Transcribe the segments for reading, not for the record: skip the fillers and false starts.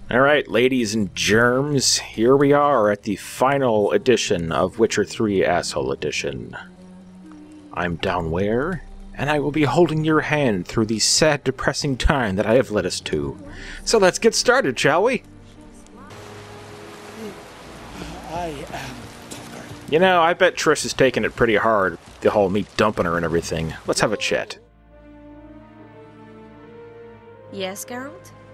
Alright, ladies and germs, here we are at the final edition of Witcher 3 Asshole Edition. I'm downwhere, and I will be holding your hand through the sad, depressing time that I have led us to. So let's get started, shall we? You know, I bet Trish is taking it pretty hard, the whole me dumping her and everything. Let's have a chat. Yes, Geralt?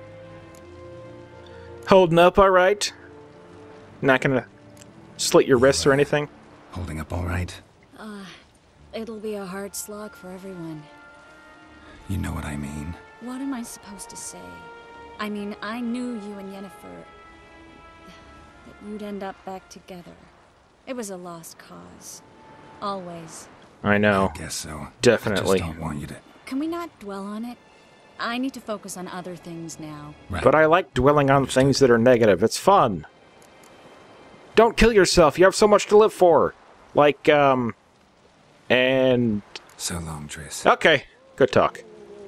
Holding up alright? Not gonna slit your wrists or anything? Holding up all right? It'll be a hard slog for everyone. You know what I mean. What am I supposed to say? I mean, I knew you and Yennefer... that you'd end up back together. It was a lost cause. Always. I know. I guess so. Definitely. I just don't want you to... Can we not dwell on it? I need to focus on other things now. Right. But I like dwelling on things that are negative. It's fun. Don't kill yourself. You have so much to live for. Like, and... So long, Triss. Okay. Good talk.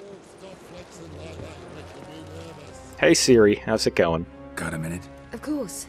Hey, Siri. How's it going? Got a minute? Of course.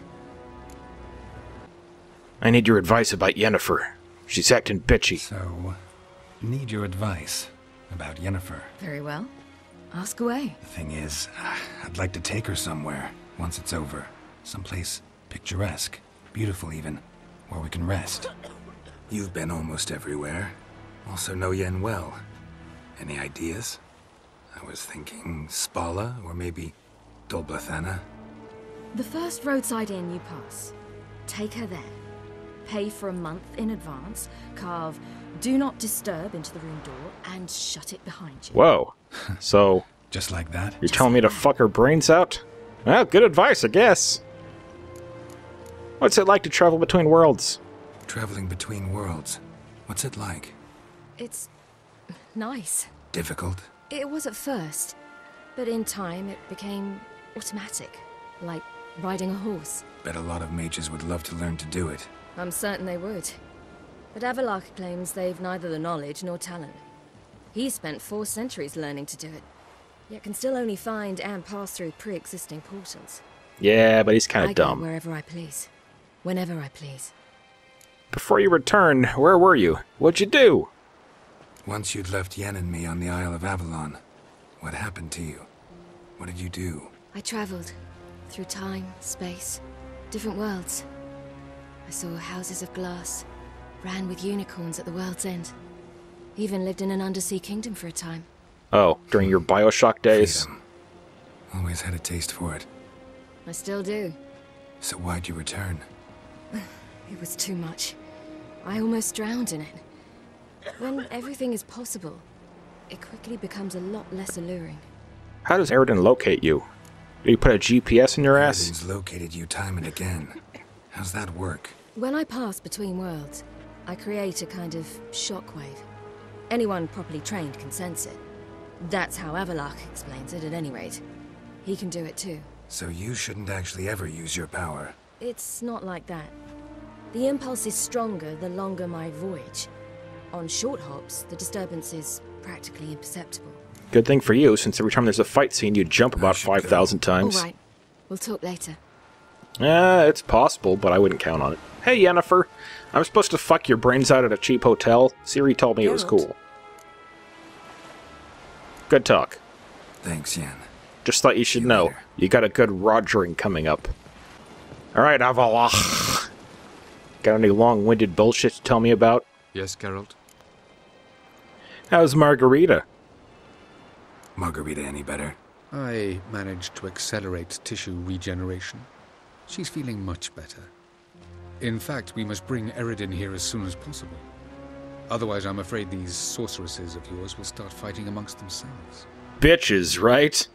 I need your advice about Yennefer. She's acting bitchy. So, need your advice about Yennefer. Very well. Ask away. The thing is, I'd like to take her somewhere, once it's over. Someplace picturesque, beautiful even, where we can rest. You've been almost everywhere. Also know Yen well. Any ideas? I was thinking Spala, or maybe Dolblathana. The first roadside inn you pass. Take her there. Pay for a month in advance, carve "Do Not Disturb" into the room door, and shut it behind you. Whoa. So, Just like that? you're telling me to fuck her brains out? Well, good advice, I guess. What's it like to travel between worlds? Traveling between worlds. What's it like? It's nice. Difficult? It was at first, but in time it became automatic, like riding a horse. Bet a lot of mages would love to learn to do it. I'm certain they would. But Avalok claims they've neither the knowledge nor talent. He spent 4 centuries learning to do it, yet can still only find and pass through pre-existing portals. Yeah, but he's kind I of go dumb. wherever I please, whenever I please. Before you returned, where were you? What'd you do? Once you'd left Yen and me on the Isle of Avalon, what happened to you? What did you do? I traveled through time, space, different worlds. I saw houses of glass, ran with unicorns at the world's end. Even lived in an undersea kingdom for a time. Oh, during your Bioshock days? Freedom. Always had a taste for it. I still do. So why'd you return? It was too much. I almost drowned in it. When everything is possible, it quickly becomes a lot less alluring. How does Eridan locate you? Did he put a GPS in your ass? Everything's located you time and again. How's that work? When I pass between worlds, I create a kind of shockwave. Anyone properly trained can sense it. That's how Avalok explains it, at any rate. He can do it too. So you shouldn't actually ever use your power. It's not like that. The impulse is stronger the longer my voyage. On short hops, the disturbance is practically imperceptible. Good thing for you, since every time there's a fight scene, you jump about should go. 5,000 times. All right, we'll talk later. It's possible, but I wouldn't count on it. Hey, Yennefer. I'm supposed to fuck your brains out at a cheap hotel. Siri told me it was Geralt. cool. Good talk. Thanks, Yen. Just thought you should See you know. later. You got a good rogering coming up. Alright, Avalok. Got any long-winded bullshit to tell me about? Yes, Geralt? How's Margarita? Margarita any better? I managed to accelerate tissue regeneration. She's feeling much better. In fact, we must bring Eridan here as soon as possible. Otherwise, I'm afraid these sorceresses of yours will start fighting amongst themselves. Bitches, right?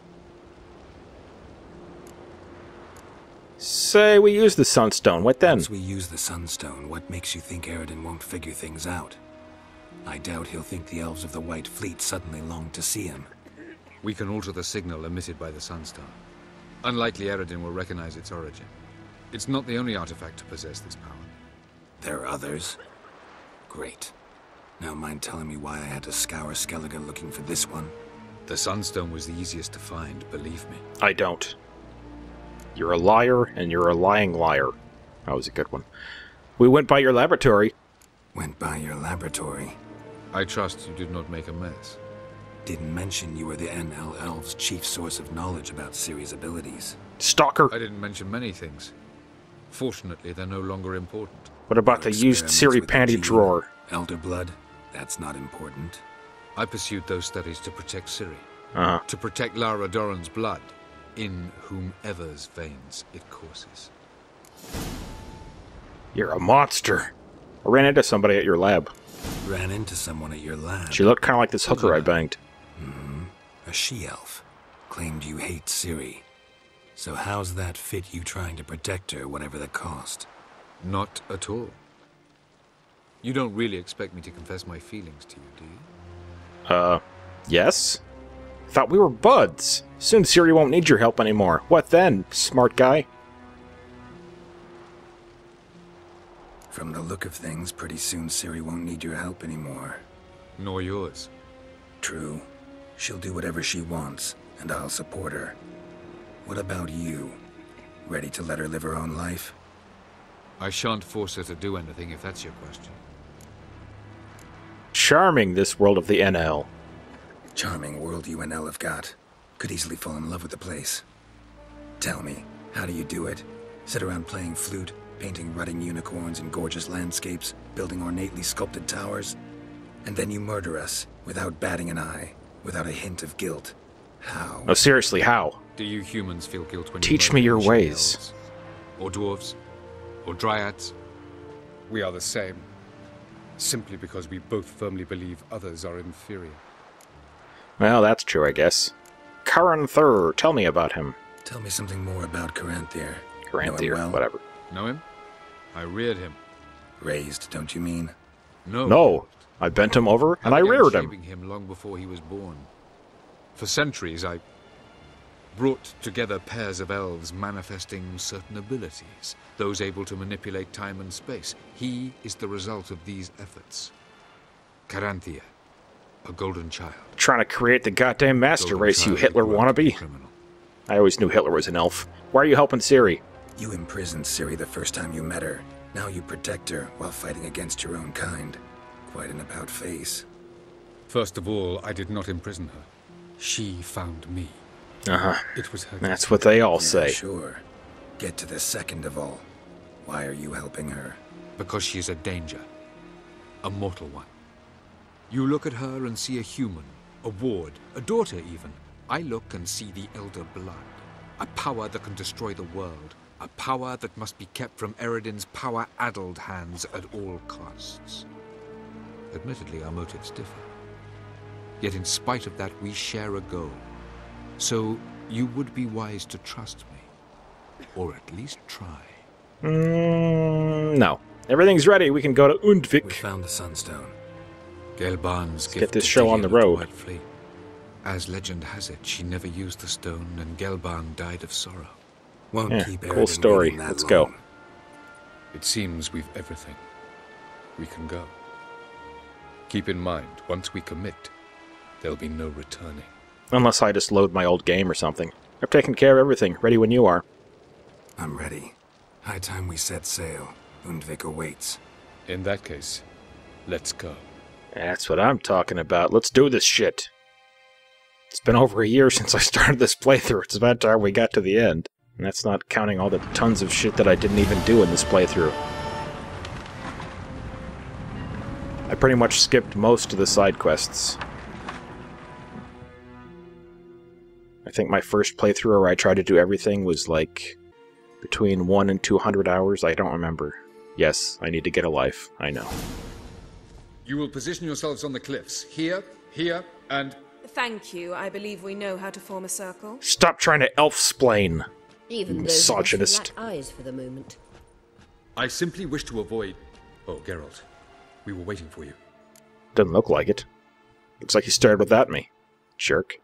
Say we use the Sunstone, what then? Once we use the Sunstone, what makes you think Eridan won't figure things out? I doubt he'll think the Elves of the White Fleet suddenly long to see him. We can alter the signal emitted by the Sunstone. Unlikely Eridan will recognize its origin. It's not the only artifact to possess this power. There are others? Great. Now mind telling me why I had to scour Skellige looking for this one? The Sunstone was the easiest to find, believe me. I don't. You're a liar, and you're a lying liar. That was a good one. We went by your laboratory. Went by your laboratory. I trust you did not make a mess. Didn't mention you were the NL Elves' chief source of knowledge about Ciri's abilities. Stalker. I didn't mention many things. Fortunately, they're no longer important. What about the used Experiments Ciri with panty gene, drawer? Elder blood? That's not important. I pursued those studies to protect Ciri. Uh-huh. To protect Lara Doran's blood, in whomever's veins it courses. You're a monster. I ran into somebody at your lab. Ran into someone at your lab. She looked kind of like this hooker I banged. A she-elf. Claimed you hate Ciri. So how's that fit you trying to protect her, whatever the cost? Not at all. You don't really expect me to confess my feelings to you, do you? Yes? Thought we were buds. Soon Ciri won't need your help anymore. What then, smart guy? From the look of things, pretty soon Ciri won't need your help anymore. Nor yours. True. She'll do whatever she wants, and I'll support her. What about you? Ready to let her live her own life? I shan't force her to do anything if that's your question. Charming, this world of the NL. Charming world you and Elle have got. Could easily fall in love with the place. Tell me, how do you do it? Sit around playing flute, painting rutting unicorns in gorgeous landscapes, building ornately sculpted towers? And then you murder us, without batting an eye, without a hint of guilt. How? No, seriously, how? Do you humans feel guilt when you Teach murder me your ancient ways. elves? Or dwarves? Or dryads? We are the same. Simply because we both firmly believe others are inferior. Well, that's true, I guess. Karan Thur, tell me about him. Tell me something more about Caranthir. Know Karanthir, him well? whatever. Know him? I reared him. Raised, don't you mean? No, I bent him over, and I began reared him. shaping him long before he was born. For centuries, I brought together pairs of elves manifesting certain abilities, those able to manipulate time and space. He is the result of these efforts. Caranthir, a golden child. Trying to create the goddamn master Golden race, you child Hitler who grew up to be a wannabe. criminal. I always knew Hitler was an elf. Why are you helping Ciri? You imprisoned Ciri the first time you met her. Now you protect her while fighting against your own kind. Quite an about-face. First of all, I did not imprison her. She found me. Uh-huh. It was her. That's what they all Yeah, say. sure. Get to the second of all. Why are you helping her? Because she is a danger. A mortal one. You look at her and see a human, a ward, a daughter even. I look and see the Elder Blood. A power that can destroy the world. A power that must be kept from Eredin's power-addled hands at all costs. Admittedly, our motives differ. Yet in spite of that, we share a goal. So, you would be wise to trust me. Or at least try. No. Everything's ready. We can go to We Undvik. found the Sunstone. Gelban's gift get this to show on the Gideon of road. White Fleet. As legend has it, she never used the stone, and Gelban died of sorrow. Won't Yeah, keep cool Eredin story. waiting that Let's long. go. It seems we've everything. We can go. Keep in mind, once we commit, there'll be no returning. Unless I just load my old game or something. I've taken care of everything. Ready when you are. I'm ready. High time we set sail. Undvik awaits. In that case, let's go. That's what I'm talking about. Let's do this shit. It's been over a year since I started this playthrough. It's about time we got to the end. And that's not counting all the tons of shit that I didn't even do in this playthrough. I pretty much skipped most of the side quests. I think my first playthrough where I tried to do everything was like between 1 and 200 hours. I don't remember. Yes, I need to get a life. I know. You will position yourselves on the cliffs. Here, here, and... Thank you. I believe we know how to form a circle. Stop trying to elf-splain. Even those of us who Misogynist. lack eyes for the moment. I simply wish to avoid... Oh, Geralt. We were waiting for you. Doesn't look like it. Looks like he started without me. Jerk.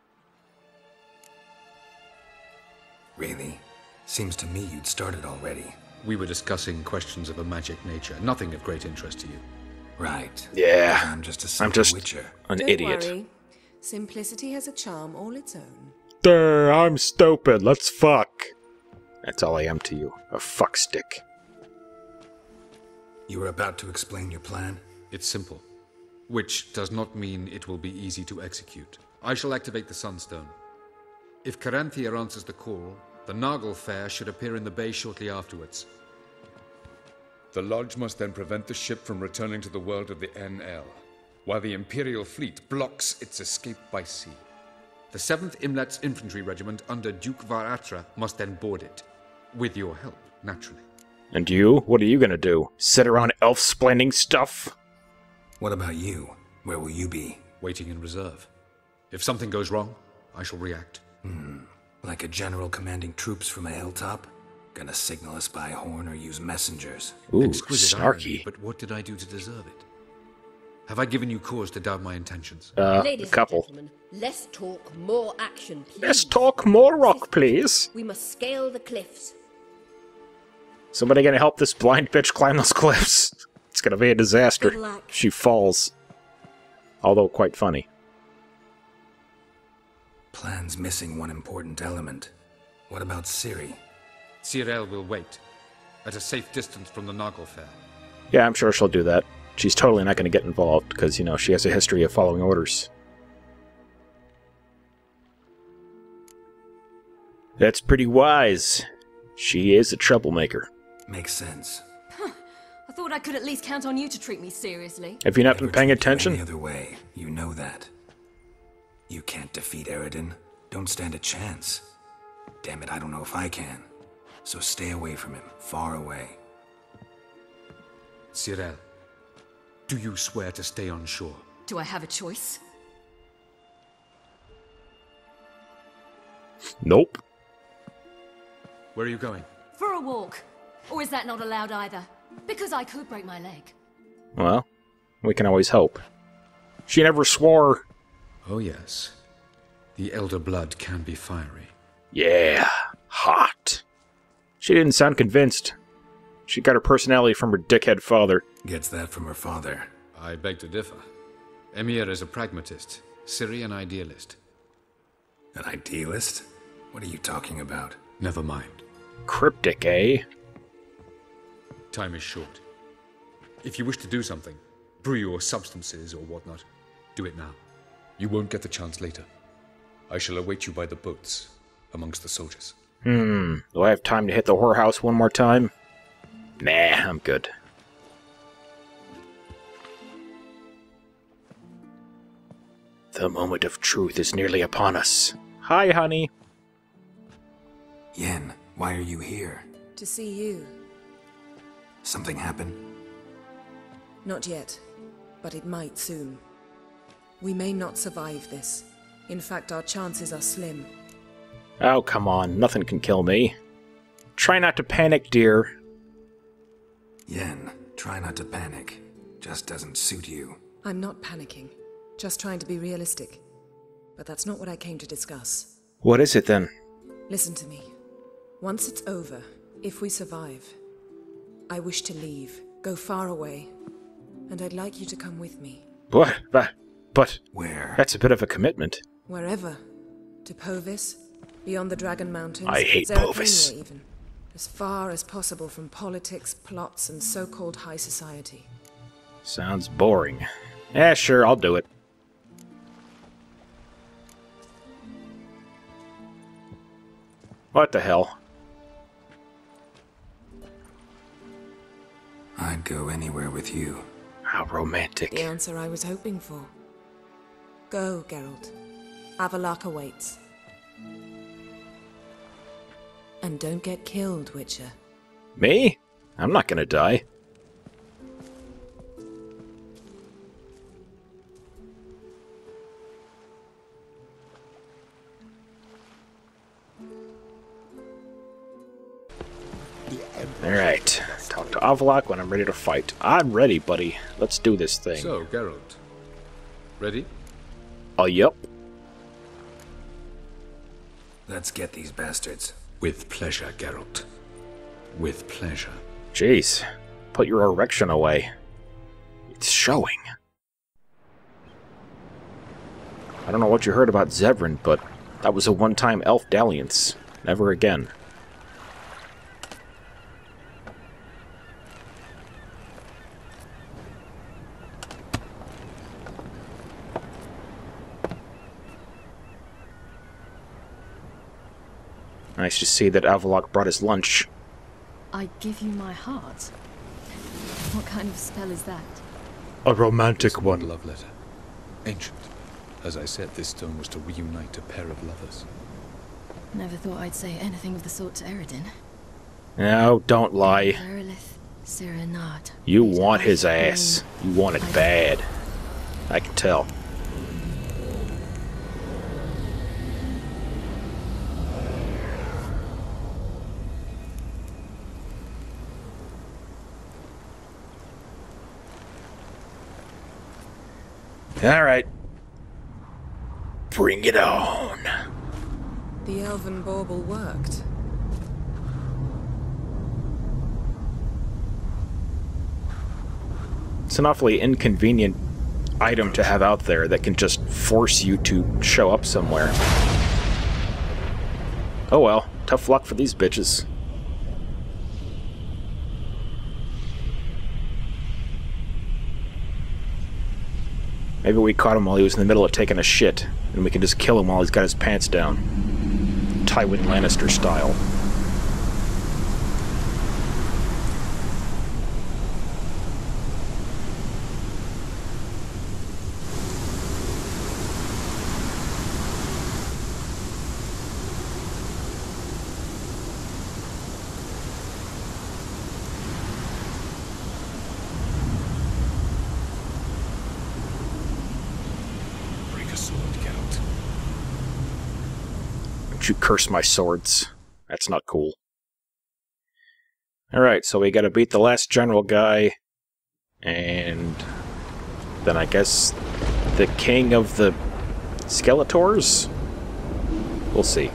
Really? Seems to me you'd started already. We were discussing questions of a magic nature, nothing of great interest to you. Right. Yeah. I'm just a simple witcher. An Don't idiot. worry. Simplicity has a charm all its own. Durr, I'm stupid. Let's fuck. That's all I am to you. A fuckstick. You were about to explain your plan? It's simple, which does not mean it will be easy to execute. I shall activate the Sunstone. If Caranthia answers the call, the Nargle Fair should appear in the bay shortly afterwards. The Lodge must then prevent the ship from returning to the world of the NL, while the Imperial fleet blocks its escape by sea. The 7th Imlet's Infantry Regiment under Duke Varatra must then board it. With your help, naturally. And you? What are you gonna do? Sit around elf-splaining stuff? What about you? Where will you be? Waiting in reserve. If something goes wrong, I shall react. Like a general commanding troops from a hilltop? Gonna signal us by horn or use messengers? Ooh, Exquisite irony, snarky. but what did I do to deserve it? Have I given you cause to doubt my intentions? A Ladies couple. and gentlemen, less talk, more action, please. Let's talk more rock, please. We must scale the cliffs. Somebody gonna help this blind bitch climb those cliffs? It's gonna be a disaster. Good luck. She falls. Although quite funny. Plan's missing one important element. What about Ciri? Cyril will wait, at a safe distance from the Nargle Fair. Yeah, I'm sure she'll do that. She's totally not gonna get involved, because, you know, she has a history of following orders. That's pretty wise. She is a troublemaker. Makes sense. I thought I could at least count on you to treat me seriously. Have you not been Never paying treat you attention? Any other way, you know that. You can't defeat Eredin. Don't stand a chance. Damn it, I don't know if I can. So stay away from him, far away. Cyril, do you swear to stay on shore? Do I have a choice? Nope. Where are you going? For a walk. Or is that not allowed either? Because I could break my leg. Well, we can always hope. She never swore. Oh yes. The Elder Blood can be fiery. Yeah, hot. She didn't sound convinced. She got her personality from her dickhead father. Gets that from her father. I beg to differ. Emir is a pragmatist, Ciri an idealist. An idealist? What are you talking about? Never mind. Cryptic, eh? Time is short. If you wish to do something, brew your substances or whatnot, do it now. You won't get the chance later. I shall await you by the boats, amongst the soldiers. Do I have time to hit the whorehouse one more time? Nah, I'm good. The moment of truth is nearly upon us. Hi, honey. Yen, why are you here? To see you. Something happened? Not yet, but it might soon. We may not survive this. In fact, our chances are slim. Oh, come on. Nothing can kill me. Try not to panic, dear. Yen, try not to panic. Just doesn't suit you. I'm not panicking. Just trying to be realistic. But that's not what I came to discuss. What is it, then? Listen to me. Once it's over, if we survive, I wish to leave, go far away, and I'd like you to come with me. What? But... Where? That's a bit of a commitment. Wherever. To Povis, beyond the Dragon Mountains. I hate Zerrikania Povis. even. As far as possible from politics, plots, and so-called high society. Sounds boring. Yeah, sure, I'll do it. What the hell? I'd go anywhere with you. How romantic. The answer I was hoping for. Go, Geralt. Avalok awaits. And don't get killed, Witcher. Me? I'm not gonna die. Alright. Talk to Avalok when I'm ready to fight. I'm ready, buddy. Let's do this thing. So, Geralt. Ready? Oh, yup. Let's get these bastards. With pleasure, Geralt. With pleasure. Jeez. Put your erection away. It's showing. I don't know what you heard about Zevran, but that was a one-time elf dalliance. Never again. Nice to see that Avaloq brought his lunch. I give you my heart? What kind of spell is that? A romantic It's one. a love letter. Ancient. As I said, this stone was to reunite a pair of lovers. Never thought I'd say anything of the sort to Eredin. No, don't lie. Verelith, Serenade. You want his ass. You want it bad. I can tell. Alright. Bring it on. The elven bauble worked. It's an awfully inconvenient item to have out there that can just force you to show up somewhere. Oh well, tough luck for these bitches. Maybe we caught him while he was in the middle of taking a shit, and we can just kill him while he's got his pants down. Tywin Lannister style. You curse my swords. That's not cool. Alright, so we gotta beat the last general guy, and then I guess the king of the Skeletors? We'll see.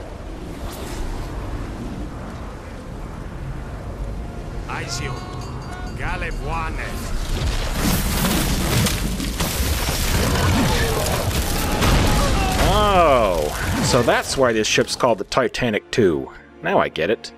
Oh, so that's why this ship's called the Titanic 2. Now I get it.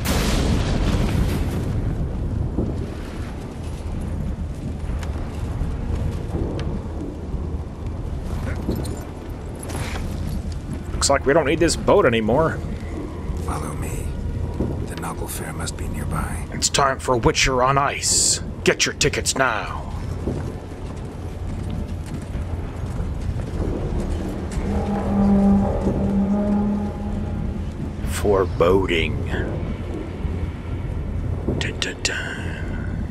Looks like we don't need this boat anymore. Follow me. The Naglfar must be nearby. It's time for Witcher on Ice. Get your tickets now. Foreboding. Dun, dun, dun.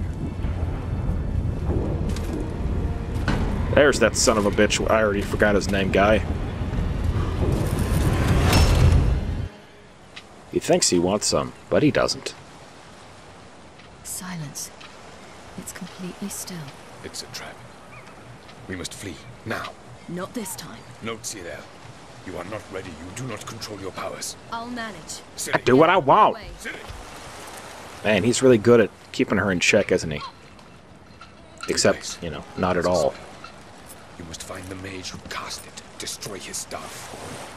There's that son of a bitch. I already forgot his name, guy. He thinks he wants some, but he doesn't. Silence. It's completely still. It's a trap. We must flee, now. Not this time. No, Cyril. You are not ready. You do not control your powers. I'll manage. I do what I want. Away. Man, he's really good at keeping her in check, isn't he? Except, you know, not at all. You must find the mage who cast it. Destroy his stuff.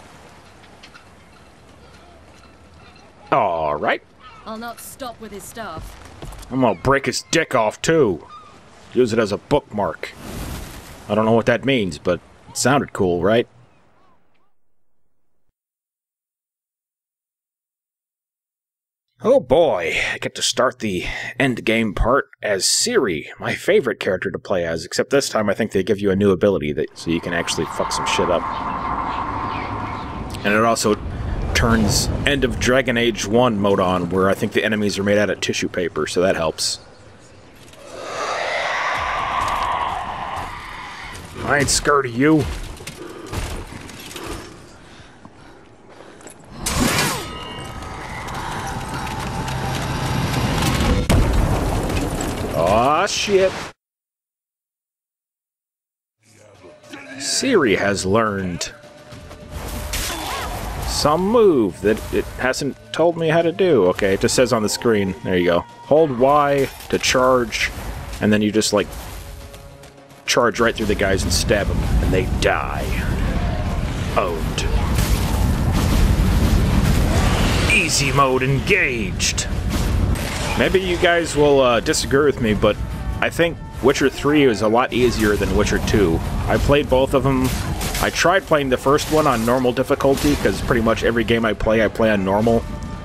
Alright. I'll not stop with his staff. I'm gonna break his dick off, too. Use it as a bookmark. I don't know what that means, but it sounded cool, right? Oh boy, I get to start the endgame part as Ciri, my favorite character to play as, except this time I think they give you a new ability so you can actually fuck some shit up. And it also turns End of Dragon Age 1 mode on, where I think the enemies are made out of tissue paper, so that helps. I ain't scared of you. Aw, shit. Ciri has learned some move that it hasn't told me how to do. Okay, it just says on the screen. There you go. Hold Y to charge, and then you just, like, charge right through the guys and stab them, and they die. Owned. Easy mode engaged. Maybe you guys will disagree with me, but I think Witcher 3 is a lot easier than Witcher 2. I played both of them. I tried playing the first one on normal difficulty, because pretty much every game I play on normal.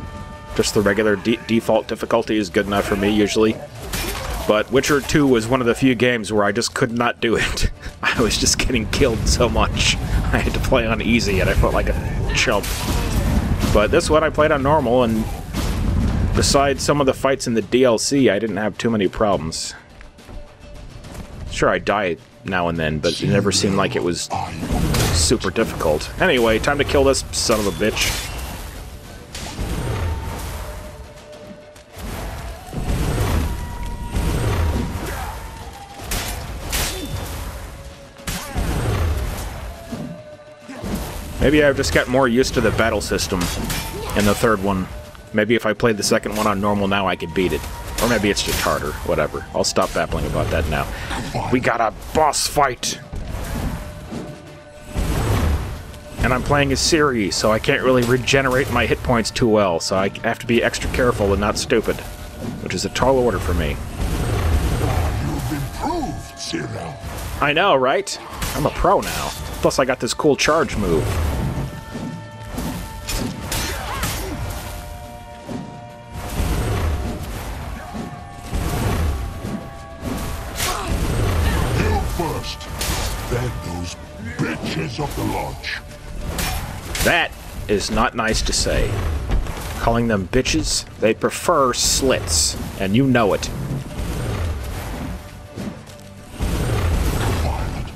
Just the regular default difficulty is good enough for me, usually. But Witcher 2 was one of the few games where I just could not do it. I was just getting killed so much. I had to play on easy, and I felt like a chump. But this one I played on normal, and besides some of the fights in the DLC, I didn't have too many problems. Sure, I die now and then, but it never seemed like it was super difficult. Anyway, time to kill this son of a bitch. Maybe I've just got more used to the battle system in the third one. Maybe if I played the second one on normal now, I could beat it. Or maybe it's just harder. Whatever. I'll stop babbling about that now. We got a boss fight! And I'm playing as Ciri, so I can't really regenerate my hit points too well, so I have to be extra careful and not stupid. Which is a tall order for me. You've improved, Ciri. I know, right? I'm a pro now. Plus I got this cool charge move. Then those bitches of the lodge. That is not nice to say. Calling them bitches, they prefer slits, and you know it. Violet.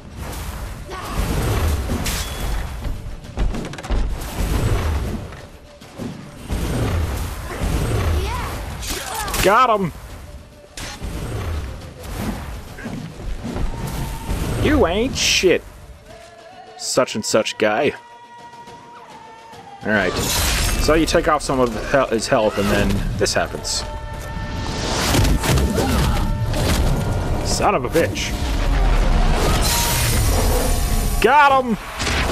Got him! You ain't shit. Such and such guy. Alright. So you take off some of his health and then this happens. Son of a bitch. Got him!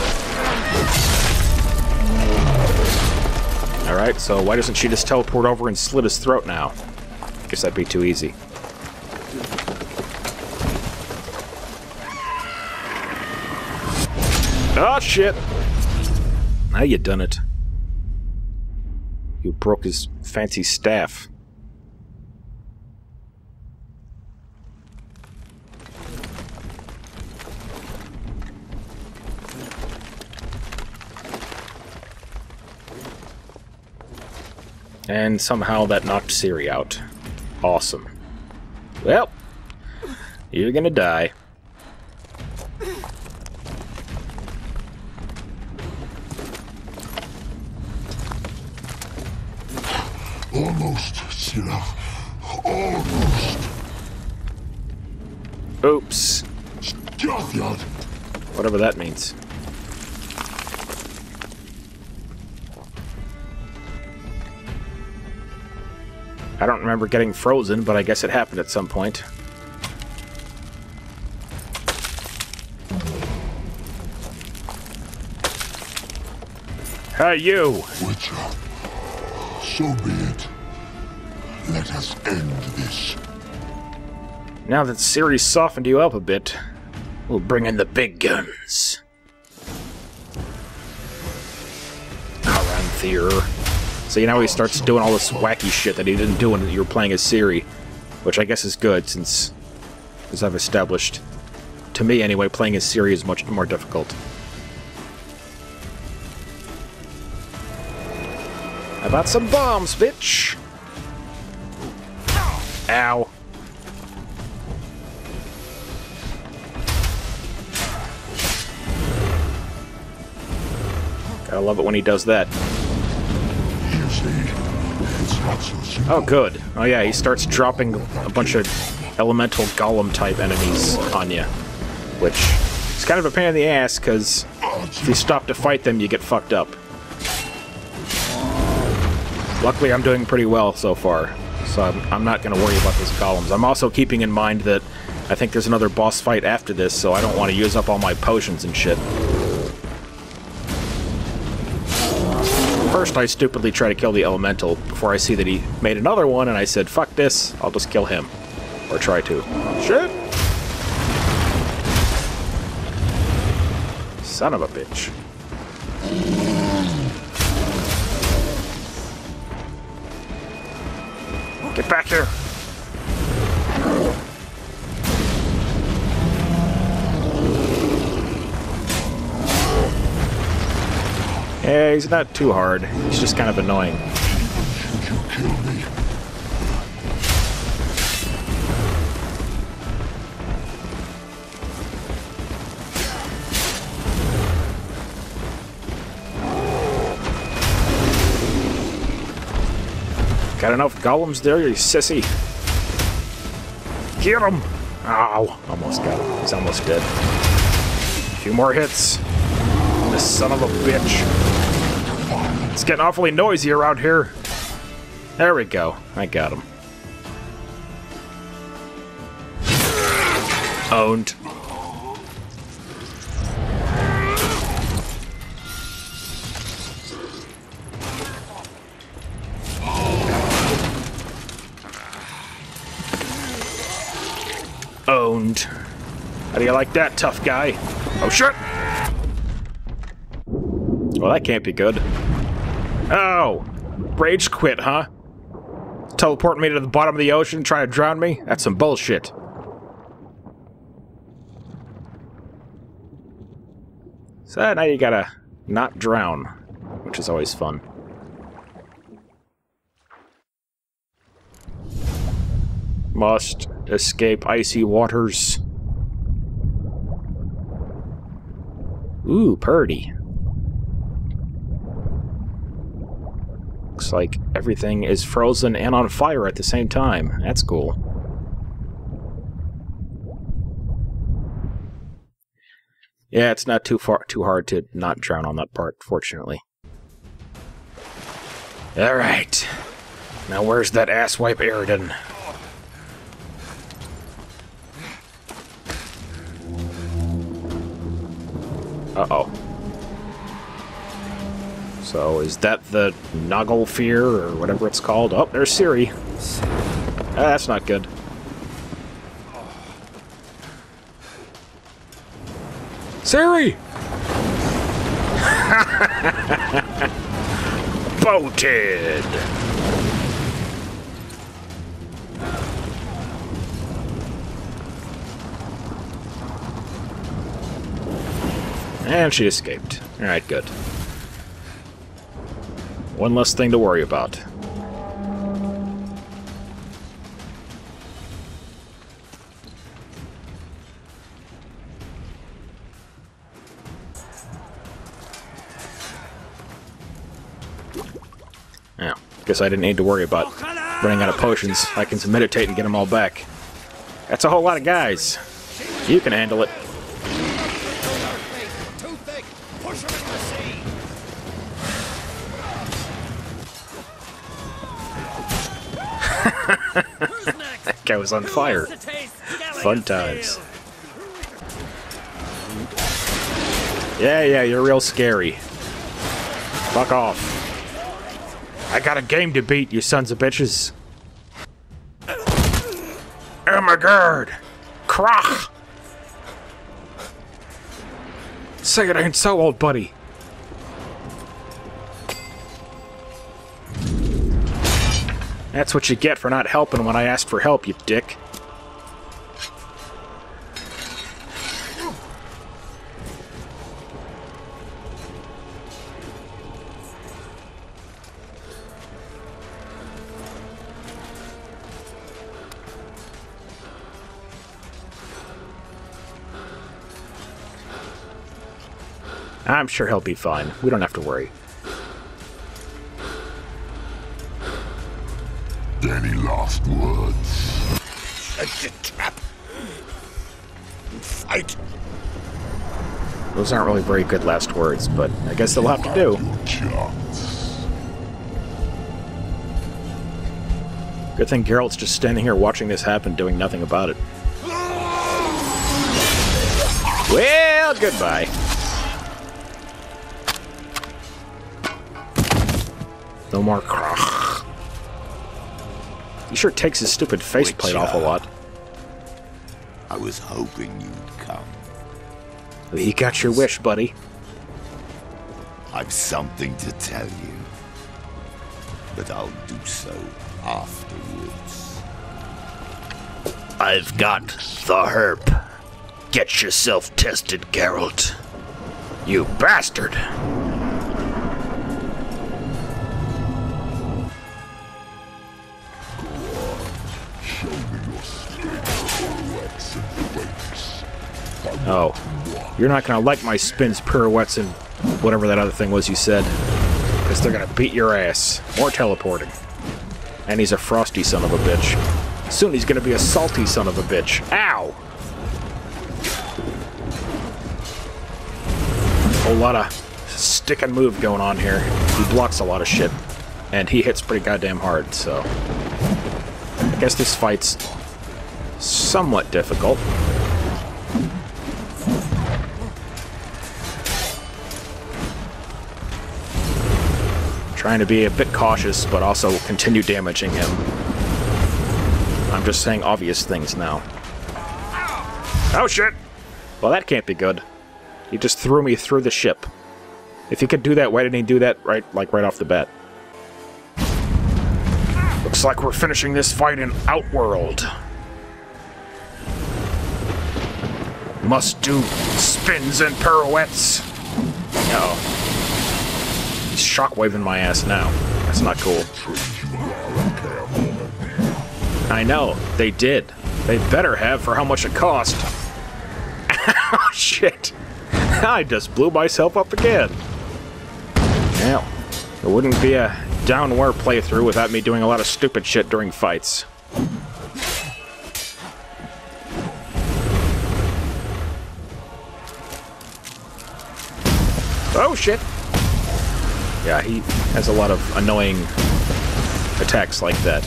Alright, so why doesn't she just teleport over and slit his throat now? Guess that'd be too easy. Oh, shit! Now you done it. You broke his fancy staff. And somehow that knocked Ciri out. Awesome. Well, you're gonna die. Almost, Ciri. Almost. Oops. Jothyard. Whatever that means. I don't remember getting frozen, but I guess it happened at some point. Hey, you! Witcher. So be it. Let us end this. Now that Ciri's softened you up a bit, we'll bring in the big guns. Aranthir. So now he starts doing all this wacky shit that he didn't do when you were playing as Ciri, which I guess is good since, as I've established, to me anyway, playing as Ciri is much more difficult. How about some bombs, bitch? Ow. Gotta love it when he does that. You see, it's not so simple. Oh, good. Oh yeah, he starts dropping a bunch of elemental golem-type enemies on you, which is kind of a pain in the ass, because if you stop to fight them, you get fucked up. Luckily, I'm doing pretty well so far, so I'm not going to worry about those golems. I'm also keeping in mind that I think there's another boss fight after this, so I don't want to use up all my potions and shit. First, I stupidly try to kill the elemental before I see that he made another one, and I said, fuck this, I'll just kill him. Or try to. Shit! Son of a bitch. Get back here! Yeah, he's not too hard. He's just kind of annoying. Should you kill me? Got enough golems there, you sissy? Get him! Ow! Almost got him. He's almost dead. A few more hits. This son of a bitch. It's getting awfully noisy around here. There we go. I got him. Owned. Owned. How do you like that, tough guy? Oh, shit! Well, that can't be good. Oh! Rage quit, huh? Teleporting me to the bottom of the ocean, trying to drown me? That's some bullshit. So now you gotta not drown, which is always fun. Must escape icy waters. Ooh, purdy. Looks like everything is frozen and on fire at the same time. That's cool. Yeah, it's not too hard to not drown on that part, fortunately. Alright. Now where's that asswipe Eridan? Uh-oh. So, is that the Naglfear, or whatever it's called? Oh, there's Ciri. That's not good. Ciri! Boated! And she escaped. Alright, good. One less thing to worry about. Yeah, guess I didn't need to worry about running out of potions. I can meditate and get them all back. That's a whole lot of guys. You can handle it. That guy was on fire. Fun times. Yeah, you're real scary. Fuck off. I got a game to beat, you sons of bitches. Oh my god! Krach! Say it ain't so, old buddy. That's what you get for not helping when I asked for help, you dick. I'm sure he'll be fine. We don't have to worry. Any last words? Set the trap. Fight. Those aren't really very good last words, but I guess they'll have to do. Good thing Geralt's just standing here watching this happen, doing nothing about it. Well, goodbye. No more Krach. He sure takes his stupid faceplate off a lot. I was hoping you'd come. You got your wish, buddy. I've something to tell you. but I'll do so afterwards. I've got the herp. Get yourself tested, Geralt. You bastard! Oh, you're not gonna like my spins, pirouettes, and whatever that other thing was you said. Because they're gonna beat your ass. More teleporting. And he's a frosty son of a bitch. Soon he's gonna be a salty son of a bitch. Ow! Whole lot of stick and move going on here. He blocks a lot of shit. And he hits pretty goddamn hard, so... I guess this fight's somewhat difficult. Trying to be a bit cautious, but also continue damaging him. I'm just saying obvious things now. Oh shit! Well, that can't be good. He just threw me through the ship. If he could do that, why didn't he do that right off the bat? Looks like we're finishing this fight in Outworld. Must do spins and pirouettes. Uh-oh. He's shockwaving my ass now. That's not cool. I know, they did. They better have for how much it cost. Oh, shit. I just blew myself up again. Well, it wouldn't be a downwhere playthrough without me doing a lot of stupid shit during fights. Oh, shit. Yeah, he has a lot of annoying attacks like that.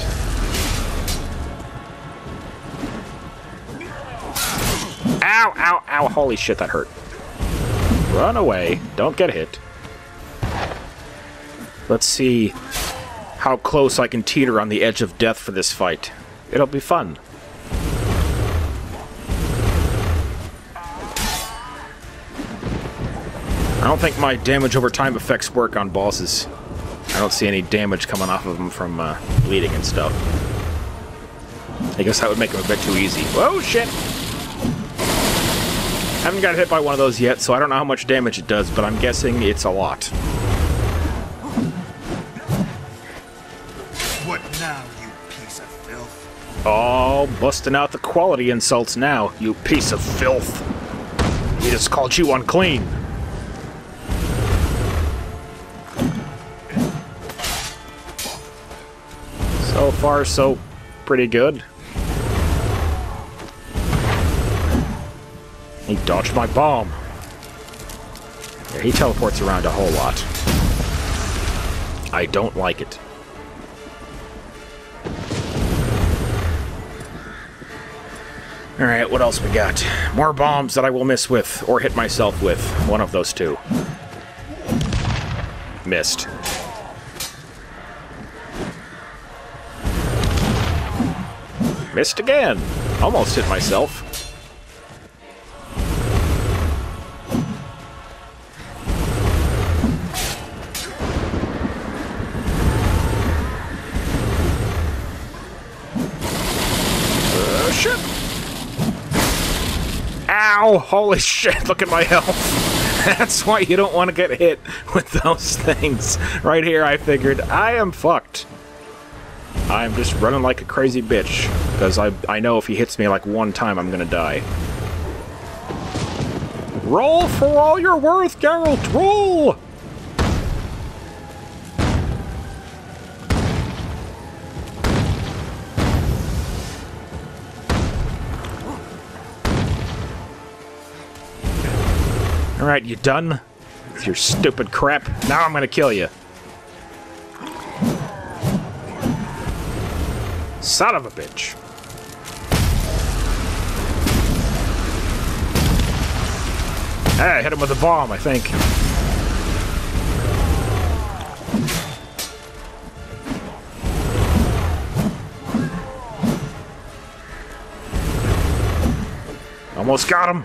Ow, ow, ow, holy shit, that hurt. Run away, don't get hit. Let's see how close I can teeter on the edge of death for this fight. It'll be fun. I don't think my damage over time effects work on bosses. I don't see any damage coming off of them from bleeding and stuff. I guess that would make them a bit too easy. Whoa, shit! Haven't got hit by one of those yet, so I don't know how much damage it does, but I'm guessing it's a lot. What now, you piece of filth? Oh, busting out the quality insults now, you piece of filth. He just called you unclean. So far, so pretty good. He dodged my bomb. Yeah, he teleports around a whole lot. I don't like it. Alright, what else we got? More bombs that I will miss with, or hit myself with. One of those two. Missed. Missed again! Almost hit myself. Shit! Ow! Holy shit, look at my health! That's why you don't want to get hit with those things. Right here, I figured, I am fucked. I'm just running like a crazy bitch, because I know if he hits me like one time, I'm gonna die. Roll for all you're worth, Geralt! Roll! Alright, you done with your stupid crap? Now I'm gonna kill you. Son of a bitch. Hey, I hit him with a bomb, I think. Almost got him.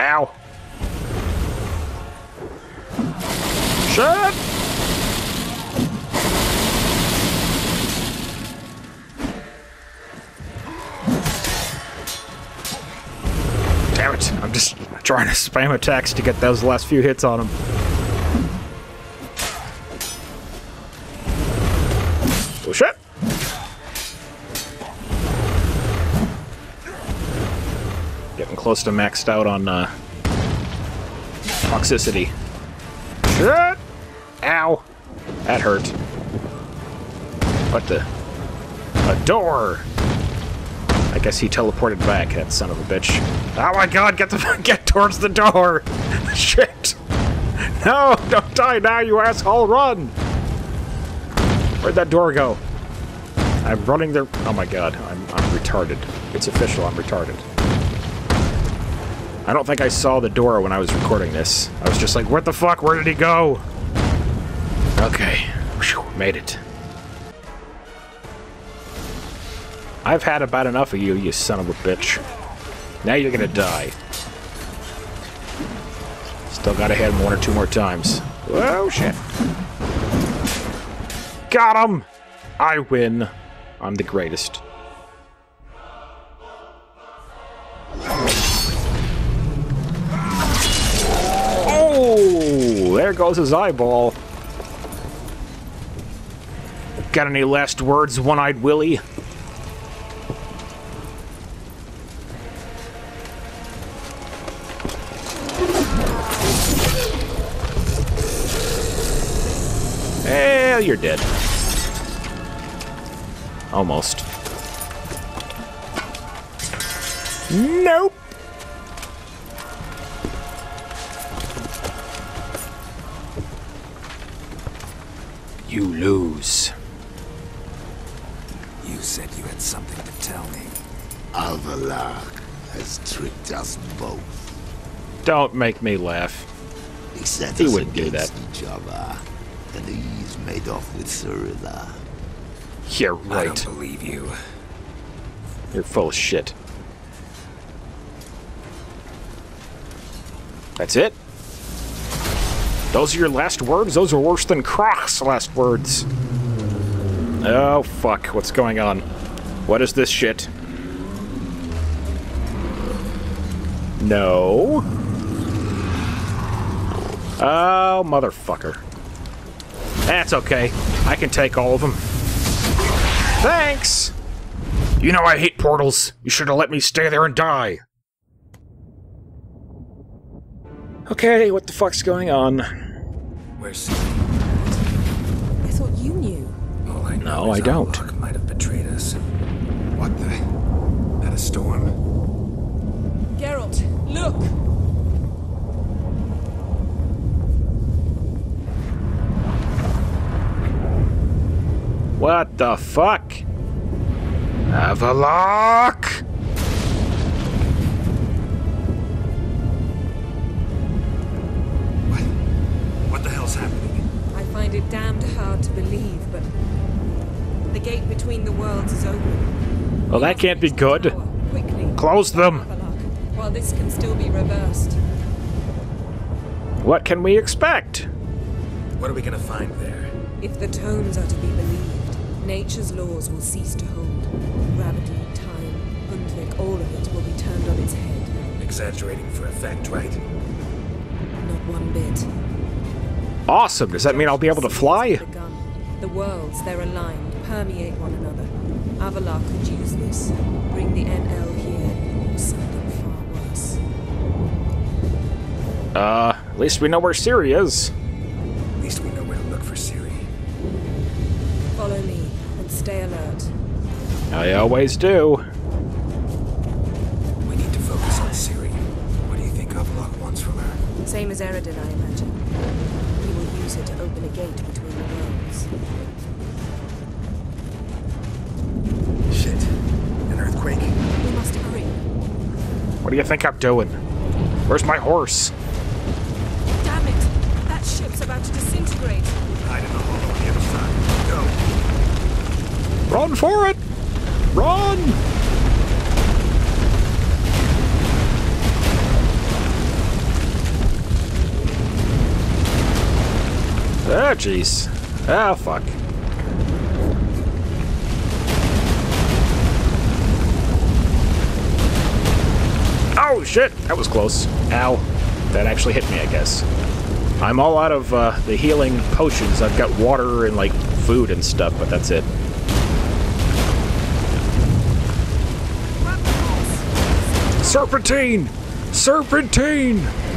Ow. Shit! Damn it. I'm just trying to spam attacks to get those last few hits on him. Oh shit! Getting close to maxed out on toxicity. Shit! Ow! That hurt. What the? A door! I guess he teleported back, that son of a bitch. Oh my god, get towards the door! Shit! No! Don't die now, you asshole! Run! Where'd that door go? I'm running there. Oh my god, I'm retarded. It's official, I'm retarded. I don't think I saw the door when I was recording this. I was just like, what the fuck? Where did he go? Okay. Whew, made it. I've had about enough of you, you son of a bitch. Now you're gonna die. Still gotta hit him one or two more times. Oh shit. Got him! I win. I'm the greatest. Oh! There goes his eyeball. Got any last words, One-Eyed Willie? Well, you're dead. Almost. Nope. You lose. You said you had something to tell me. Alvalak has tricked us both. Don't make me laugh. He set He us wouldn't do against that. each other, and he's made off with Cyrilla. You're I right. don't believe you. You're full of shit. That's it? Those are your last words? Those are worse than Krach's last words. Oh, fuck. What's going on? What is this shit? No. Oh, motherfucker. That's okay. I can take all of them. Thanks! You know I hate portals. You should have let me stay there and die. Okay, what the fuck's going on? Where's Ciri? I thought you knew. All I know No, is I don't. Alvalak might have betrayed us. What the? That a storm? Geralt, look! What the fuck? Alvalak! What the hell's happening? I find it damned hard to believe, but the gate between the worlds is open. Well, that can't be good. Tower, quickly. Close them. Alvalak, while this can still be reversed. What can we expect? What are we gonna find there? If the tomes are to be believed, nature's laws will cease to hold. Gravity, time, Undvik, all of it will be turned on its head. Exaggerating for effect, right? Not one bit. Awesome. Does that mean I'll be able to fly? The worlds, they're aligned, permeate one another. Alvalak could use this. Bring the NL here, or something far worse. At least we know where Ciri is. At least we know where to look for Ciri. Follow me, and stay alert. I always do. We need to focus on Ciri. What do you think Alvalak wants from her? Same as Eredin, I imagine. He will use it to open a gate between the worlds. Shit. An earthquake? We must hurry. What do you think I'm doing? Where's my horse? Damn it! That ship's about to disintegrate. Hide in the hole on the other side. Go. Run for it! Run! Ah, jeez. Ah, fuck. Oh, shit! That was close. Ow. That actually hit me, I guess. I'm all out of the healing potions. I've got water and, like, food and stuff, but that's it. Serpentine! Serpentine!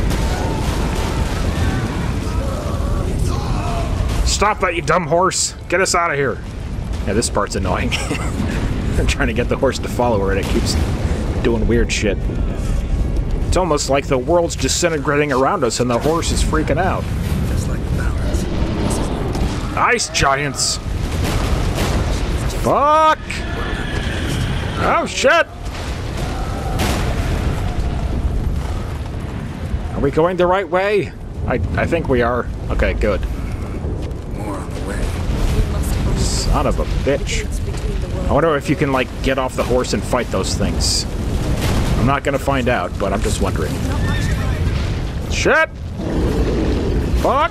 Stop that, you dumb horse! Get us out of here! Yeah, this part's annoying. I'm trying to get the horse to follow her and it keeps doing weird shit. It's almost like the world's disintegrating around us and the horse is freaking out. Just like the balance. Ice giants! Fuck! Oh, shit! Are we going the right way? I think we are. Okay, good. More on the way. Son of a bitch. I wonder if you can, like, get off the horse and fight those things. I'm not gonna find out, but I'm just wondering. Shit! Fuck!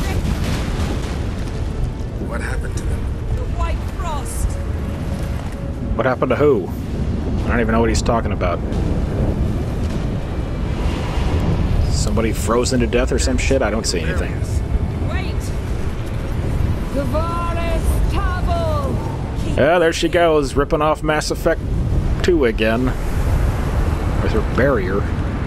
What happened to them? The White Frost. What happened to who? I don't even know what he's talking about. Somebody frozen to death or some shit? I don't see anything. Wait. Tavares Tavil. Yeah, there she goes, ripping off Mass Effect 2 again. With her barrier.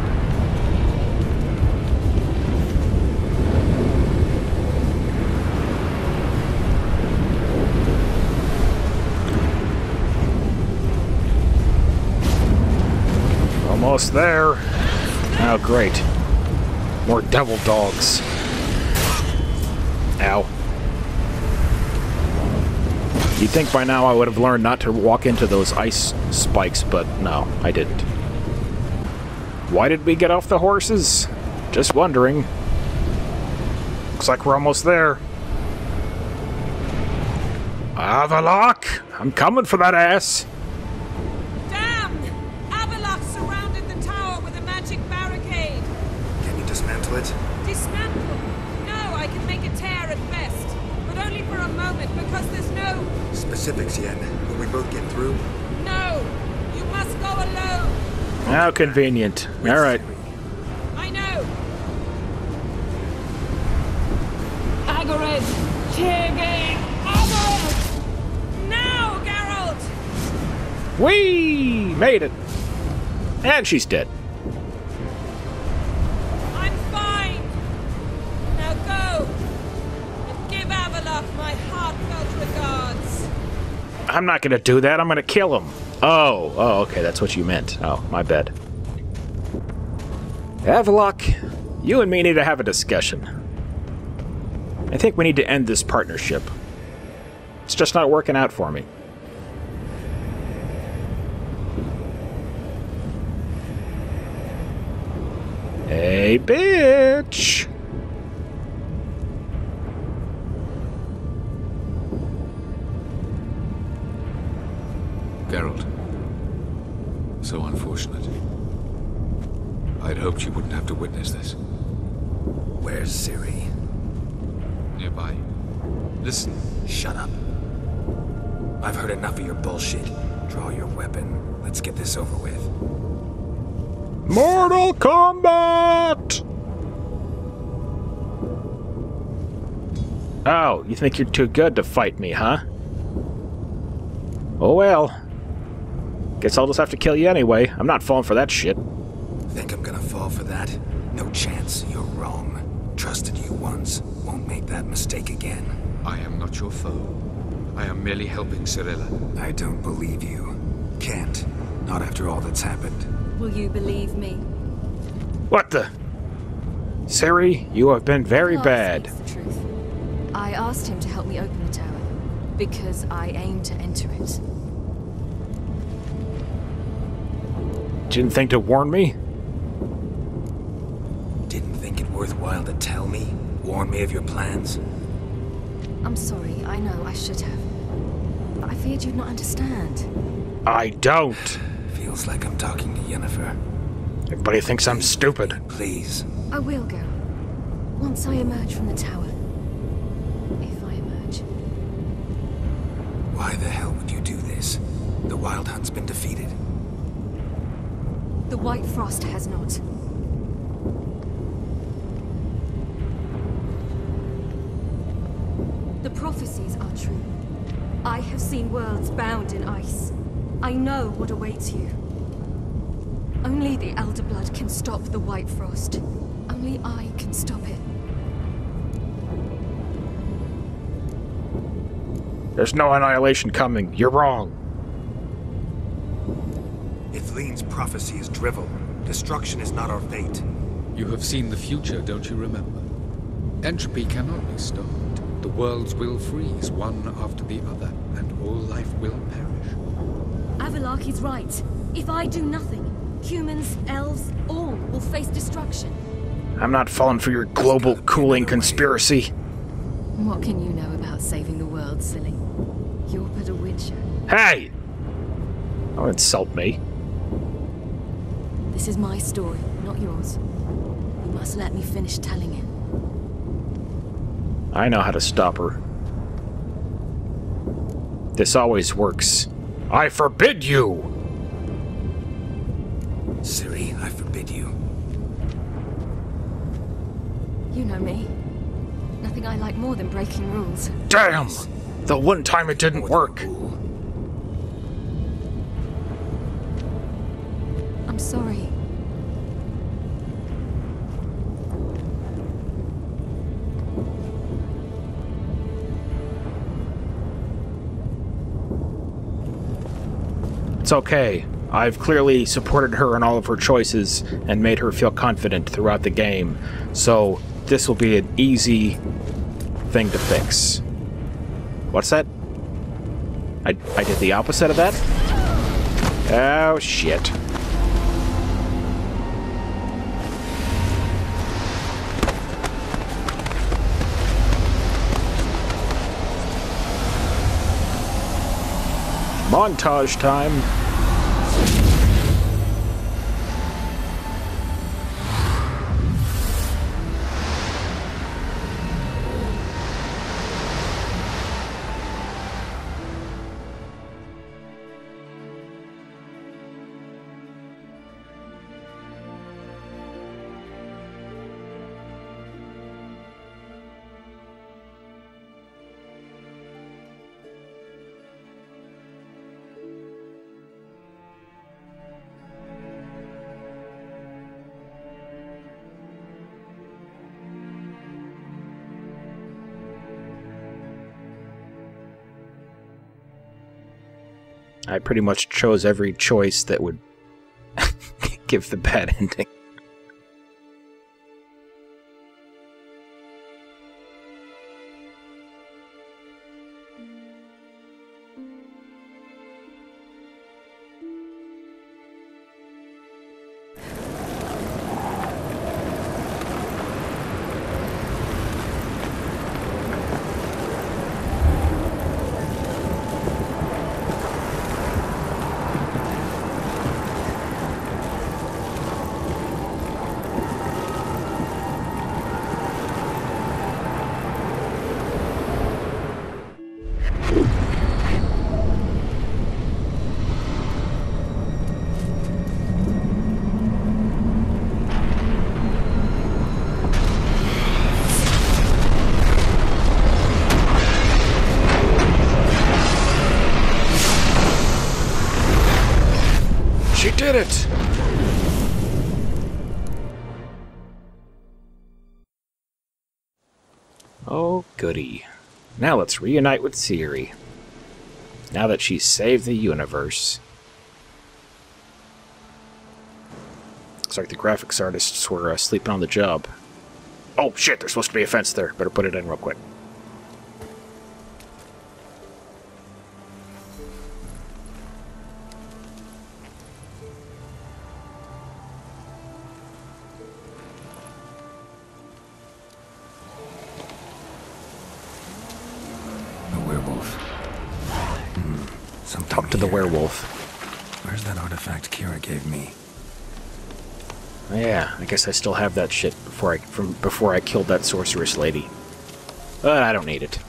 Almost there. Oh, great. More devil dogs. Ow. You'd think by now I would have learned not to walk into those ice spikes, but no, I didn't. Why did we get off the horses? Just wondering. Looks like we're almost there. Avalok! I'm coming for that ass! Damn! Avalok surrounded the tower with a magic barricade. Can you dismantle it? Dismantle? No, I can make a tear at best. But only for a moment, because there's no... Specifics yet. Will we both get through? No! You must go alone! How convenient. Alright. I know! Agarid! Tiggy! Agarid! Now, Geralt! Whee! Made it! And she's dead. I'm fine! Now go! And give Avalok my heartfelt regards! I'm not gonna do that. I'm gonna kill him. Oh, okay, that's what you meant. Oh, my bad. Avalok, you and me need to have a discussion. I think we need to end this partnership. It's just not working out for me. Hey, bitch! Geralt. So unfortunate. I'd hoped you wouldn't have to witness this. Where's Ciri? Nearby. Listen. Shut up. I've heard enough of your bullshit. Draw your weapon. Let's get this over with. Mortal Kombat! Oh, you think you're too good to fight me, huh? Oh well. Guess I'll just have to kill you anyway. I'm not falling for that shit. Think I'm gonna fall for that? No chance. You're wrong. Trusted you once. Won't make that mistake again. I am not your foe. I am merely helping Cirilla. I don't believe you. Can't. Not after all that's happened. Will you believe me? What the? Ciri, you have been very bad. Speaks the truth. I asked him to help me open the tower, because I aim to enter it. Didn't think to warn me? Didn't think it worthwhile to tell me? Warn me of your plans? I'm sorry, I know I should have. But I feared you'd not understand. I don't. Feels like I'm talking to Yennefer. Everybody thinks I'm stupid. Please. I will go. Once I emerge from the tower. if I emerge. Why the hell would you do this? The Wild Hunt's been defeated. The White Frost has not. The prophecies are true. I have seen worlds bound in ice. I know what awaits you. Only the Elder Blood can stop the White Frost. Only I can stop it. There's no annihilation coming. You're wrong. If Lean's prophecy is drivel, destruction is not our fate. You have seen the future, don't you remember? Entropy cannot be stopped. The worlds will freeze, one after the other, and all life will perish. Avalok is right. If I do nothing, humans, elves, all will face destruction. I'm not falling for your global cooling conspiracy. What can you know about saving the world, silly? You're but a witcher. Hey! Don't insult me. This is my story, not yours. You must let me finish telling it. I know how to stop her. This always works. I forbid you! Ciri, I forbid you. You know me. Nothing I like more than breaking rules. Damn! The one time it didn't work. I'm sorry. It's okay. I've clearly supported her in all of her choices and made her feel confident throughout the game, so this will be an easy thing to fix. What's that? I did the opposite of that? Oh, shit. Montage time. I pretty much chose every choice that would give the bad ending. She did it! Oh, goody. Now let's reunite with Ciri. Now that she's saved the universe. Looks like the graphics artists were sleeping on the job. Oh, shit, there's supposed to be a fence there. Better put it in real quick. Talk to the werewolf. Where's that artifact Kira gave me? Yeah, I guess I still have that shit from before I killed that sorceress lady. But I don't need it.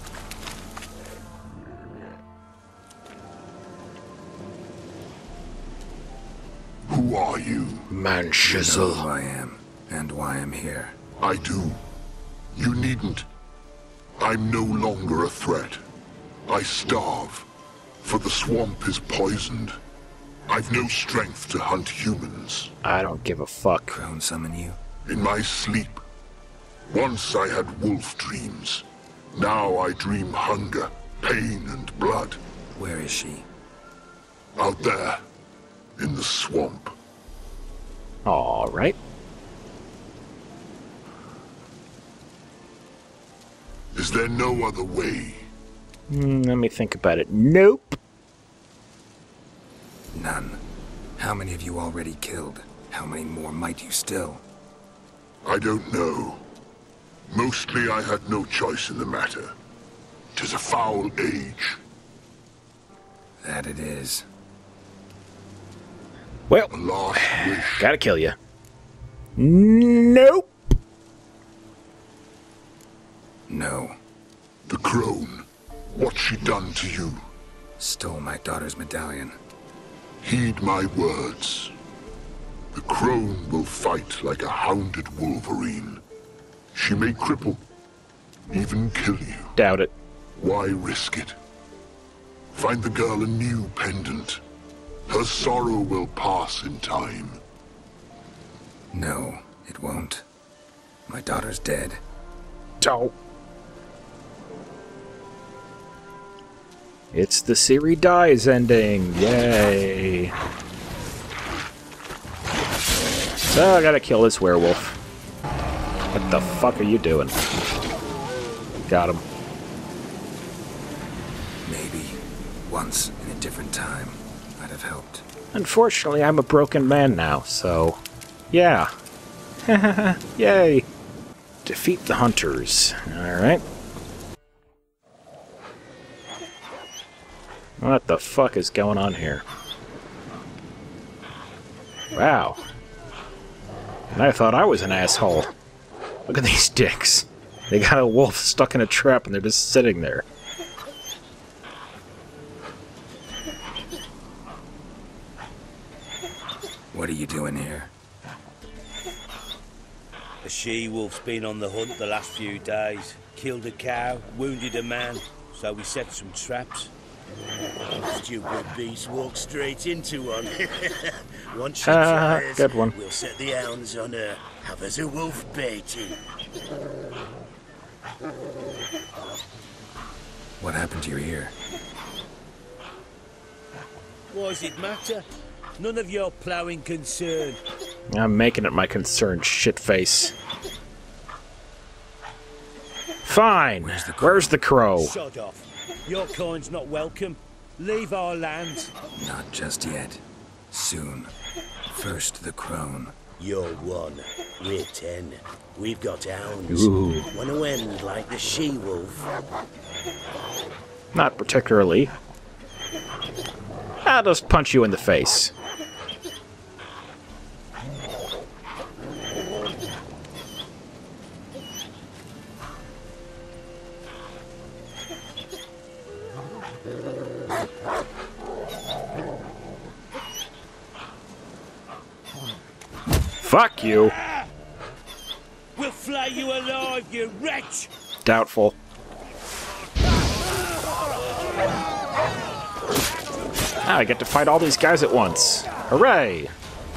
Who are you? Man You know shizzle. who I am, and why I'm here. I do. You needn't. I'm no longer a threat. I starve, for the swamp is poisoned. I've no strength to hunt humans. I don't give a fuck. Crone summon you? In my sleep. Once I had wolf dreams. Now I dream hunger, pain, and blood. Where is she? Out there, in the swamp. Alright. Is there no other way? Let me think about it. Nope. None. How many have you already killed? How many more might you still? I don't know. Mostly I had no choice in the matter. 'Tis a foul age. That it is. Well, A last wish. gotta kill you. Nope. No. The crone. What's she done to you? Stole my daughter's medallion. Heed my words. The crone will fight like a hounded wolverine. She may cripple, even kill you. Doubt it. Why risk it? Find the girl a new pendant. Her sorrow will pass in time. No, it won't. My daughter's dead. Oh. It's the Siri Dies ending. Yay. So I gotta kill this werewolf. What the fuck are you doing? Got him. Maybe. Once, in a different time, I'd have helped. Unfortunately, I'm a broken man now, so... yeah. Yay. Defeat the hunters. Alright. What the fuck is going on here? Wow. And I thought I was an asshole. Look at these dicks. They got a wolf stuck in a trap and they're just sitting there. What are you doing here? The she-wolf's been on the hunt the last few days. Killed a cow, wounded a man, so we set some traps. Stupid beast walked straight into one. Once she tries, good one. We'll set the hounds on her. Have us a wolf baiting. What happened to your ear? Why does it matter? None of your ploughing concern. I'm making it my concern, shitface. Fine. Where's the crow? Sod off. Your kind's not welcome. Leave our land. Not just yet. Soon. First the crone. You're one. We're 10. We've got hounds. Ooh. Wanna end like the she-wolf? Not particularly. I'll just punch you in the face. Fuck you. We'll flay you alive, you wretch! Doubtful. Now I get to fight all these guys at once. Hooray!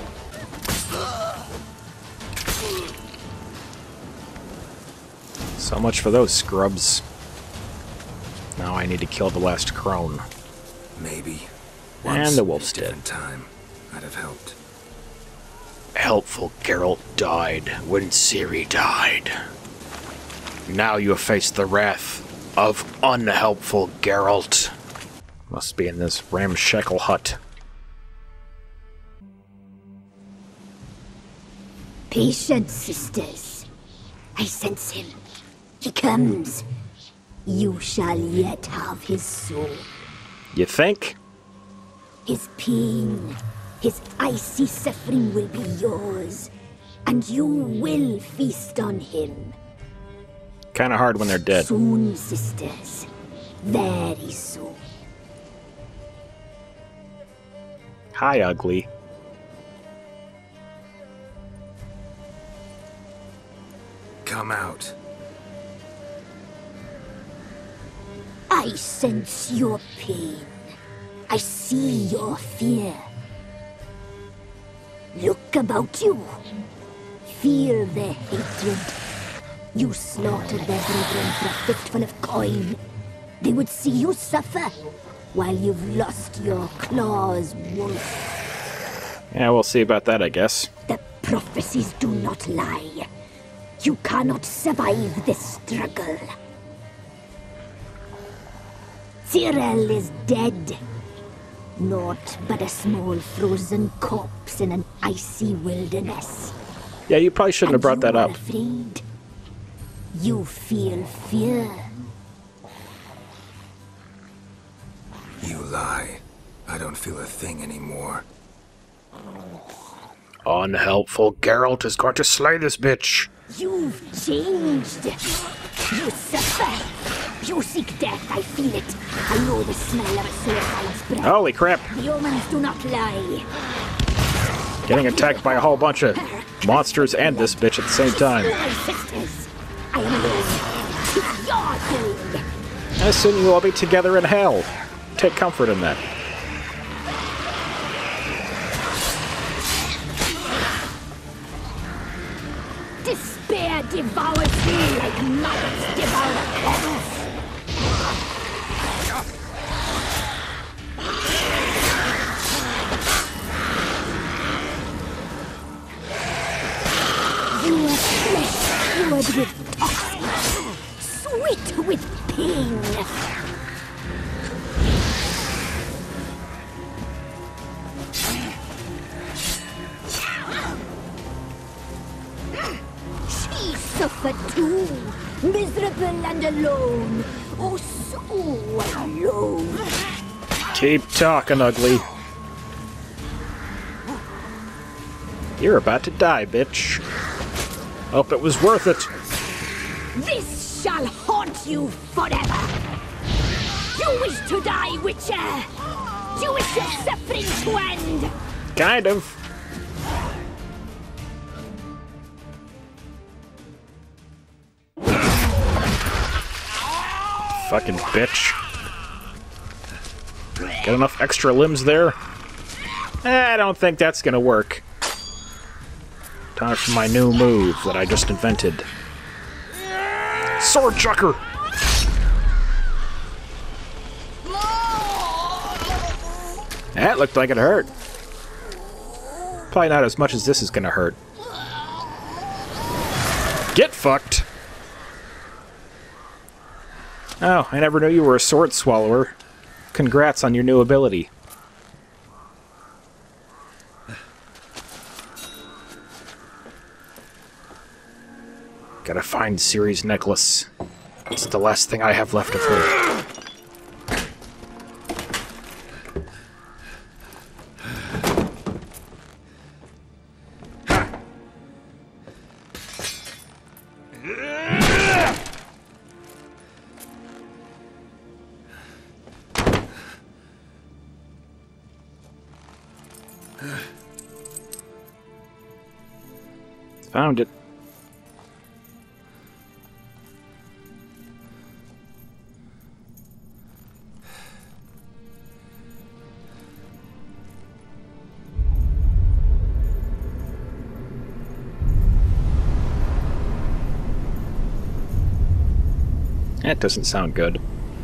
So much for those scrubs. Now I need to kill the last crone. Maybe. And Once, the wolf's in a dead. different time, I'd have helped. Helpful Geralt died when Ciri died. Now you face the wrath of unhelpful Geralt. Must be in this ramshackle hut. Patience, sisters. I sense him. He comes. You shall yet have his soul. You think? His pain, his icy suffering will be yours. And you will feast on him. kind of hard when they're dead. Soon, sisters. Very soon. Hi, ugly. Come out. I sense your pain. I see your fear. Look about you. Feel the hatred. You slaughtered their brethren for a fistful of coin. They would see you suffer while you've lost your claws, wolf. Yeah, we'll see about that, I guess. The prophecies do not lie. You cannot survive this struggle. Tyrell is dead. Naught but a small frozen corpse in an icy wilderness. Yeah, you probably shouldn't have brought that up. Afraid. You feel fear. You lie. I don't feel a thing anymore. Unhelpful Geralt is going to slay this bitch. You've changed. You suffer. You seek death, I feel it. I know the smell of a suicide's breath. Holy crap. The omens do not lie. Getting attacked by a whole bunch of monsters and this bitch at the same time. Sisters, I am alone. It's your doing. And soon you will all be together in hell. Take comfort in that. Despair devours you like moths devour pebbles. You are flesh cured with toxins, sweet with pain. She suffered too, miserable and alone. Oh, so alone. Keep talking, ugly. You're about to die, bitch. Hope it was worth it. This shall haunt you forever. You wish to die, Witcher? Do you wish your suffering to end? Kind of. Fucking bitch. Got enough extra limbs there? I don't think that's gonna work. Time for my new move that I just invented. Sword chucker! That looked like it hurt. Probably not as much as this is gonna hurt. Get fucked! Oh, I never knew you were a sword swallower. Congrats on your new ability. Gotta find Ciri's necklace. It's the last thing I have left of her. Found it. That doesn't sound good.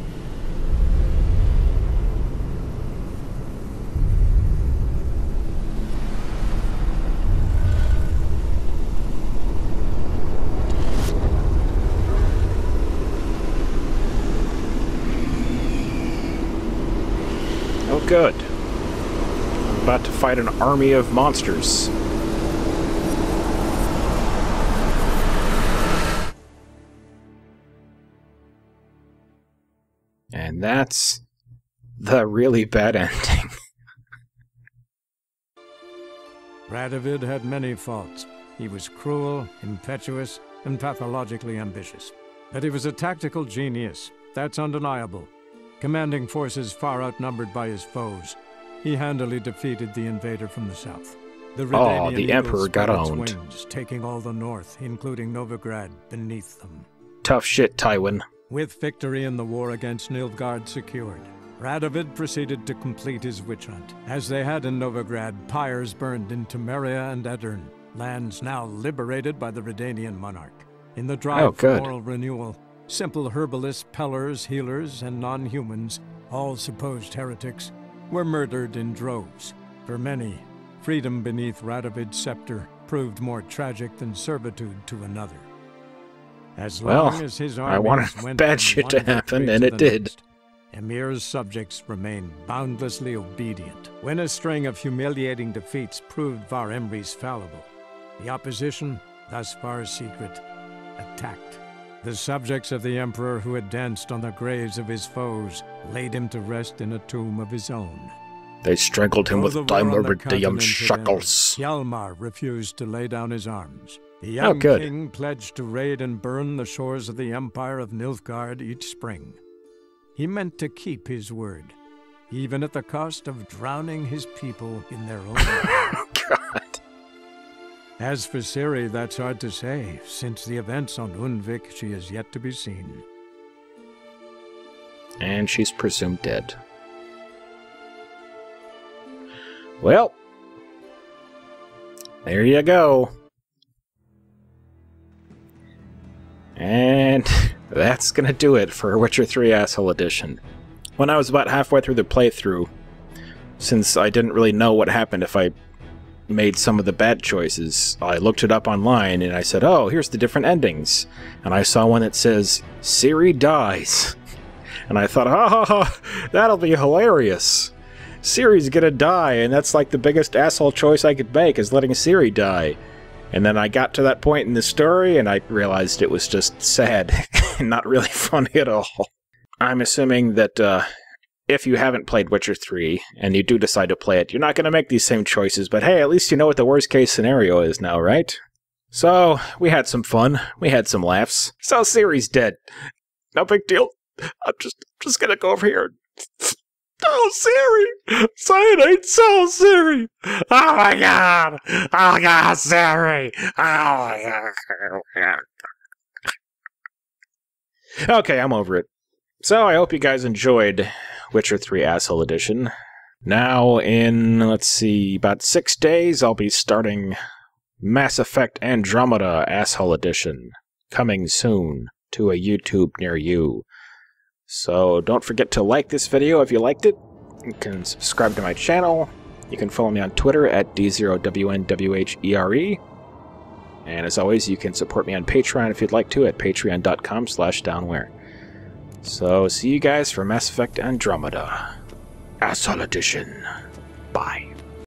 Oh, good. I'm about to fight an army of monsters. And that's the really bad ending. Radovid had many faults. He was cruel, impetuous, and pathologically ambitious. That he was a tactical genius, that's undeniable. Commanding forces far outnumbered by his foes, he handily defeated the invader from the south. The Redanian the Emperor got eagle spread its owned. wings, taking all the north, including Novigrad, beneath them. Tough shit, Tywin. With victory in the war against Nilfgaard secured, Radovid proceeded to complete his witch hunt. As they had in Novigrad, pyres burned in Temeria and Aedirn, lands now liberated by the Redanian monarch. In the drive for moral renewal, simple herbalists, pellers, healers, and non-humans, all supposed heretics, were murdered in droves. For many, freedom beneath Radovid's scepter proved more tragic than servitude to another. As long as his I wanted bad shit to happen, and it did. Emir's subjects remained boundlessly obedient. When a string of humiliating defeats proved Var Emreis fallible, the opposition, thus far secret, attacked. The subjects of the Emperor who had danced on the graves of his foes laid him to rest in a tomb of his own. They strangled him with diamond shackles. Hjalmar refused to lay down his arms. The young king pledged to raid and burn the shores of the Empire of Nilfgaard each spring. He meant to keep his word, even at the cost of drowning his people in their own God. As for Ciri, that's hard to say. Since the events on Undvik, she is yet to be seen. And she's presumed dead. Well, there you go. And that's gonna do it for Witcher 3 Asshole Edition. When I was about halfway through the playthrough, since I didn't really know what happened if I made some of the bad choices, I looked it up online and I said, oh, here's the different endings. And I saw one that says, Ciri dies. And I thought, ha ha ha, that'll be hilarious. Ciri's gonna die, and that's like the biggest asshole choice I could make, is letting Ciri die. And then I got to that point in the story, and I realized it was just sad, and not really funny at all. I'm assuming that if you haven't played Witcher 3, and you do decide to play it, you're not going to make these same choices, but hey, at least you know what the worst case scenario is now, right? So, we had some fun, we had some laughs. So Ciri's dead. No big deal. I'm just gonna go over here. Oh, Ciri! Cyanide, so Ciri! Oh my god! Oh my god, Ciri! Oh my god. Okay, I'm over it. So, I hope you guys enjoyed Witcher 3 Asshole Edition. Now, in, let's see, about 6 days, I'll be starting Mass Effect Andromeda Asshole Edition. Coming soon to a YouTube near you. So don't forget to like this video if you liked it. You can subscribe to my channel. You can follow me on Twitter at D0WNWHERE. And as always, you can support me on Patreon if you'd like to at patreon.com/downwhere. So see you guys for Mass Effect Andromeda Asshole Edition. Bye.